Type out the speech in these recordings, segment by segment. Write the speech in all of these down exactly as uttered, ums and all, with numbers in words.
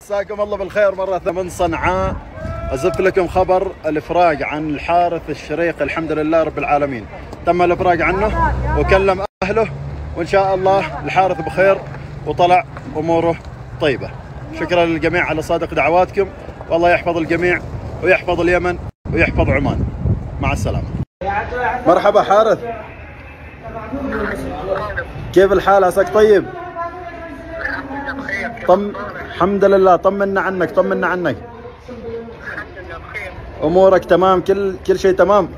مساكم الله بالخير مرة ثانية من صنعاء. أزف لكم خبر الإفراج عن الحارث الشريق، الحمد لله رب العالمين تم الإفراج عنه وكلم أهله، وإن شاء الله الحارث بخير وطلع أموره طيبة. شكرا للجميع على صادق دعواتكم، والله يحفظ الجميع ويحفظ اليمن ويحفظ عمان. مع السلامة. مرحبا حارث، كيف الحال؟ عساك طيب؟ طم الحمد لله. طمنا عنك طمنا عنك. امورك تمام؟ كل كل شيء تمام؟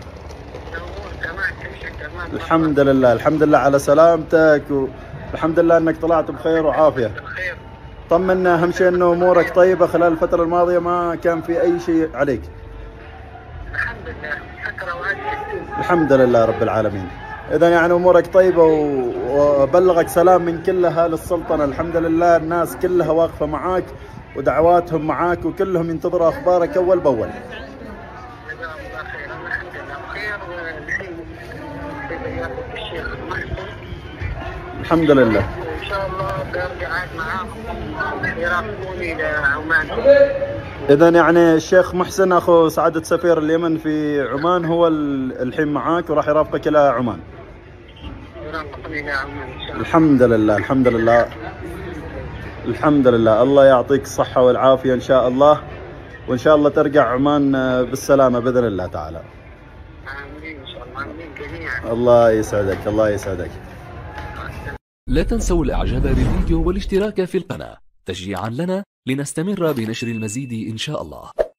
الحمد لله الحمد لله على سلامتك، والحمد لله انك طلعت بخير وعافيه. طمنا اهم شيء انه امورك طيبه. خلال الفتره الماضيه ما كان في اي شيء عليك؟ الحمد لله فتره وعافيه الحمد لله رب العالمين. إذا يعني أمورك طيبة، وبلغك سلام من كل أهل السلطنة. الحمد لله الناس كلها واقفة معاك ودعواتهم معاك، وكلهم ينتظروا أخبارك أول بأول. جزاهم الله خير. الحمد لله بخير، والحين في زيارة الشيخ محسن الحمد لله. وإن شاء الله برجع عاد معاكم يراقبوني إلى عمان. إذا يعني الشيخ محسن أخو سعادة سفير اليمن في عمان هو الحين معاك وراح يرافقك إلى عمان. يراقبني إلى عمان إن شاء الله. الحمد لله الحمد لله الحمد لله. الله يعطيك الصحة والعافية إن شاء الله، وإن شاء الله ترجع عمان بالسلامة بإذن الله تعالى. آمين إن شاء الله. آمين جميعا. الله يسعدك الله يسعدك. لا تنسوا الإعجاب بالفيديو والاشتراك في القناة تشجيعا لنا لنستمر بنشر المزيد إن شاء الله.